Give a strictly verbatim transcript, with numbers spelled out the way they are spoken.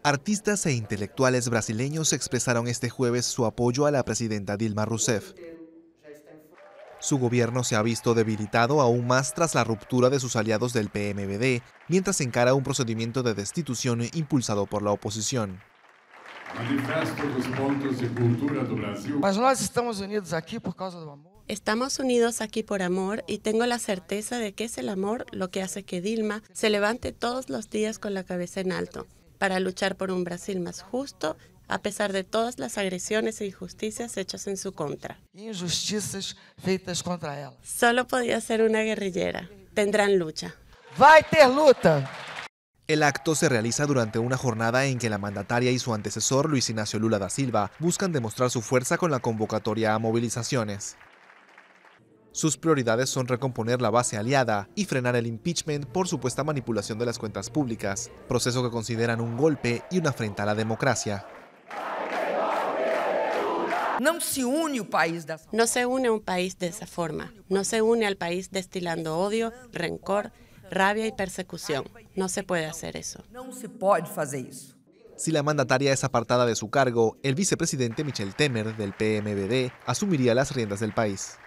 Artistas e intelectuales brasileños expresaron este jueves su apoyo a la presidenta Dilma Rousseff. Su gobierno se ha visto debilitado aún más tras la ruptura de sus aliados del P M V D, mientras encara un procedimiento de destitución impulsado por la oposición. Manifesto dos pontos de cultura do Brasil. Mas nós estamos unidos aqui por causa do amor. Estamos unidos aquí por amor y tengo la certeza de que es el amor lo que hace que Dilma se levante todos los días con la cabeza en alto para luchar por un Brasil más justo a pesar de todas las agresiones e injusticias hechas en su contra. Injustiças feitas contra ela. Solo podía ser una guerrillera. Tendrán lucha. Vai ter luta! El acto se realiza durante una jornada en que la mandataria y su antecesor, Luis Ignacio Lula da Silva, buscan demostrar su fuerza con la convocatoria a movilizaciones. Sus prioridades son recomponer la base aliada y frenar el impeachment por supuesta manipulación de las cuentas públicas, proceso que consideran un golpe y una afrenta a la democracia. No se une el país de... No se une un país de esa forma. No se une al país destilando odio, rencor, rabia y persecución. No se puede hacer eso. No se puede hacer eso. Si la mandataria es apartada de su cargo, el vicepresidente Michel Temer, del P M V D, asumiría las riendas del país.